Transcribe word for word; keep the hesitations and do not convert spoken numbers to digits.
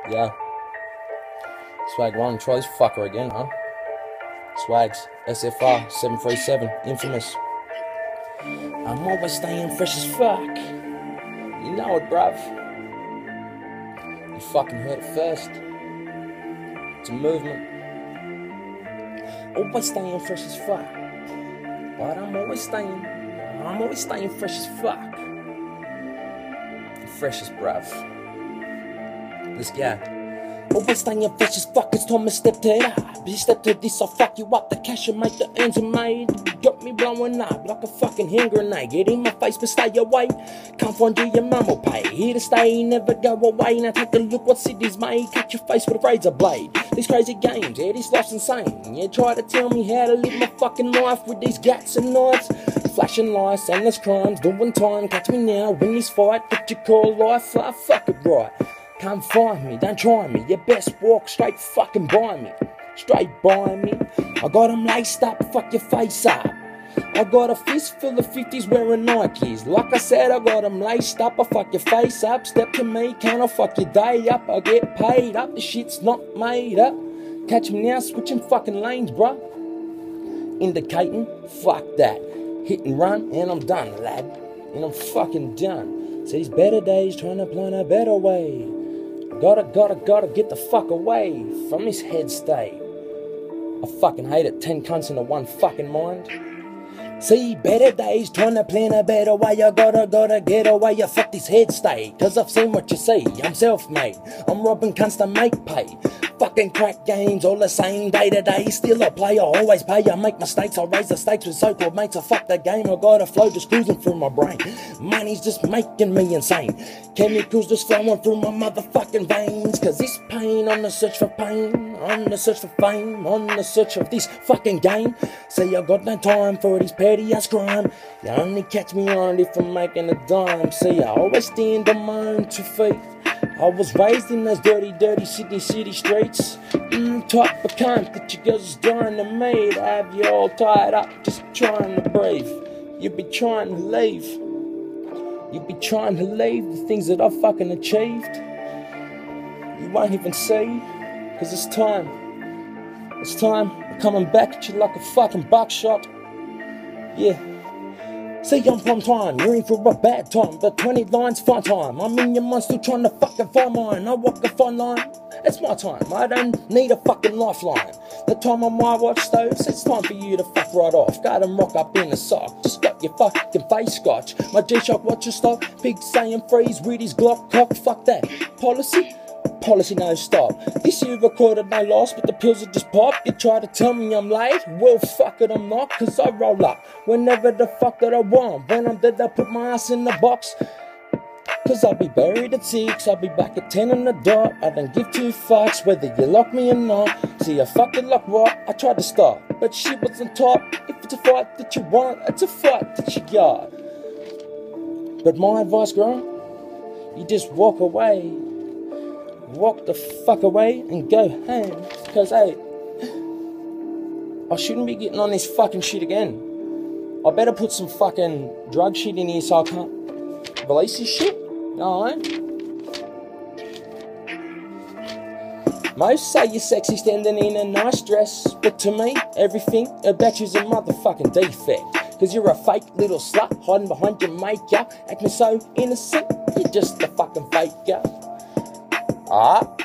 Yeah. Swag one, try this fucker again, huh? Swags, S F R seven three seven, infamous. I'm always staying fresh as fuck. You know it, bruv. You fucking heard it first. It's a movement. Always staying fresh as fuck. But I'm always staying, I'm always staying fresh as fuck. Freshest, bruv. This guy. Always staying fresh as fuck, it's time to step to it up. You step to this, I'll fuck you up. The cash you make, the ends are made. Got me blowing up like a fucking hand grenade. Get in my face, but stay away. Can't find you, your mum will pay. Here to stay, never go away. Now take a look what city's made. Cut your face with a razor blade. These crazy games, yeah, this life's insane. You try to tell me how to live my fucking life with these gats and knives. Flashing lights, endless crimes, doing time. Catch me now, win this fight. What you call life, I fuck it right. Can't find me, don't try me. You best walk straight fucking by me. Straight by me. I got them laced up, fuck your face up. I got a fist full of fifties wearing Nikes. Like I said, I got them laced up, I fuck your face up. Step to me, can I fuck your day up? I get paid up, the shit's not made up. Catch me now, switching fucking lanes, bruh. Indicating, fuck that. Hit and run, and I'm done, lad. And I'm fucking done. See, these better days, trying to plan a better way. Gotta, gotta, gotta get the fuck away from this head state. I fucking hate it, ten cunts into one fucking mind. See, better days, trying to plan a better way. I gotta, gotta get away, you fuck this head state. Cause I've seen what you see, I'm self-made. I'm robbing cunts to make pay. Fucking crack games, all the same day to day. Still I play, I always pay. I make mistakes, I raise the stakes with so-called mates. I fuck the game, I got a flow just cruising through my brain. Money's just making me insane. Chemicals just flowing through my motherfucking veins. Cause this pain, on the search for pain, on the search for fame, on the search of this fucking game. See, I got no time for these petty ass crime. You only catch me on it if I'm making a dime. See, I always stand on my own two feet. I was raised in those dirty, dirty Sydney city streets. Mm, type of cunt that you girls is dying to meet. I have you all tied up, just trying to breathe. You be trying to leave. You be trying to leave the things that I've fucking achieved. You won't even see, cause it's time. It's time. I'm coming back at you like a fucking buckshot. Yeah. See, I'm from time, you're in for a bad time. The twenty lines, fun time. I'm in your mind, still trying to fucking find mine. I walk a fine line, it's my time. I don't need a fucking lifeline. The time on my watch stoves, it's time for you to fuck right off. Got 'em rock up in a sock, just got your fucking face scotch. My G-Shock watch your stop, pig saying freeze with his Glock cock. Fuck that, policy? Policy no stop. This year recorded no loss, but the pills are just pop. You try to tell me I'm late, well fuck it I'm not. Cause I roll up whenever the fuck that I want. When I'm dead I put my ass in the box. Cause I'll be buried at six, I'll be back at ten on the dot. I don't give two fucks whether you lock me or not. See I fucking lock right, I tried to stop, but shit was on top. If it's a fight that you want, it's a fight that you got. But my advice, girl, you just walk away. Walk the fuck away and go home. Cause hey, I shouldn't be getting on this fucking shit again. I better put some fucking drug shit in here so I can't release this shit. No, most say you're sexy standing in a nice dress, but to me, everything about you's a motherfucking defect. Cause you're a fake little slut hiding behind your makeup, acting so innocent, you're just a fucking faker. Ah,